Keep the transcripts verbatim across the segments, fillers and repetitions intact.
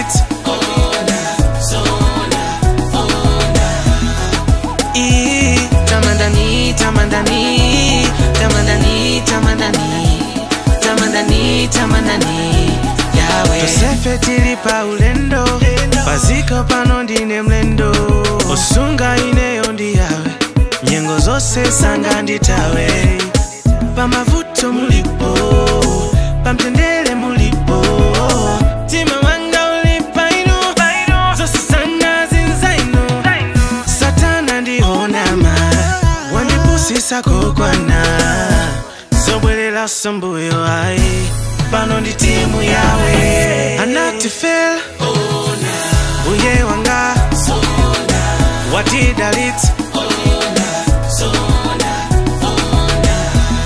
dalit ona zona ona I tamandani tamandani tamandani tamandani tamandani tamandani yawe tosefe tili pa ulendo baziko pano ndine mlendo osunga ineyo ndi yawe nyengo zose sanga nditawe pamavuto mulipo pamtendele mulipo tima wanga ulipa ino zose sanga zinzaino satana ndihonama wandipusisa kokwana zobwelela sombuyo ai pano ndi timu yawe anatifel ona uye wanga zona watidalit ona zona ona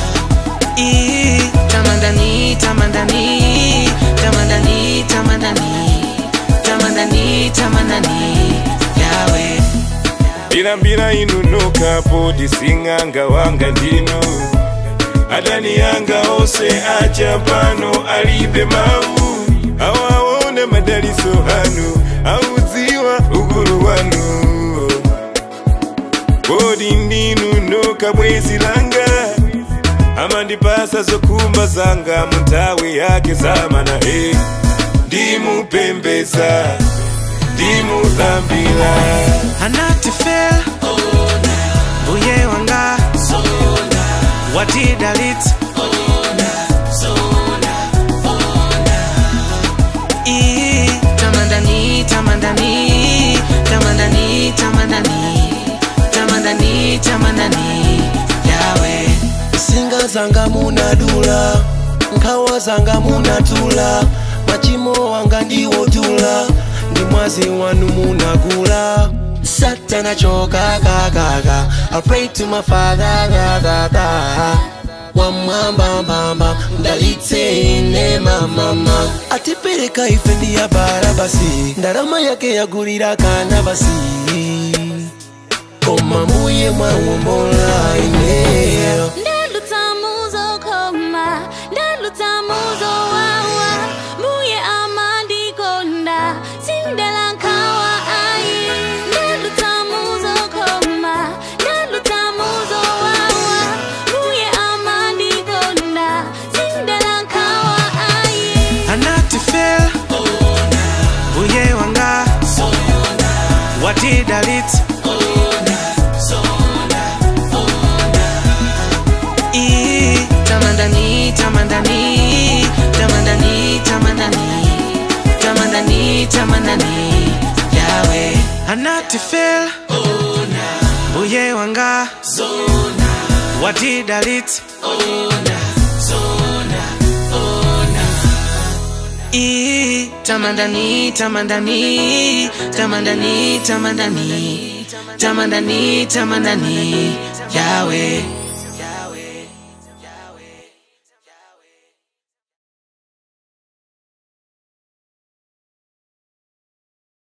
I tamandani tamandani tamandani tamandani tamandani tamandani yawe Bilambira inunuka podi singanga wanga ndino Adani yanga ose acha pano alibe mau Awaone madaliso hanu auziwa uguru wanu Podi ndinunuka mwezi langa Amandipasa zokumba zanga muntawe yake zamana eh Dimu pembeza Dimu lambila anatifel ona uye wanga zona watidalit ona zona ona I tamandani tamandani tamandani tamandani tamandani tamandani yawe singa zanga munadula nkawa zanga munatula machimo wanga ndiwotula ndi mwazi wanu munagula Satana choka kaka I pray to my father da da da Wamamba bamba ndalite ine mama atipeleka ife ndiya barabasi ndarama yake yagurira kana basi koma muye mwawombola ine ndalutamuzo koma ndalutamuzo wawa muye amandi konda sindela nkawa ai ndalutamuzo koma ndalutamuzo wawa muye amandi konda sindela nkawa ai anatifel ona uye wanga zona watidalit ona zona ona I tamandani tamandani tamandani tamandani tamandani tamandani yawe anatifel ona uye wanga zona watidalit ona zona ona I tamandani tamandani tamandani tamandani tamandani tamandani yawe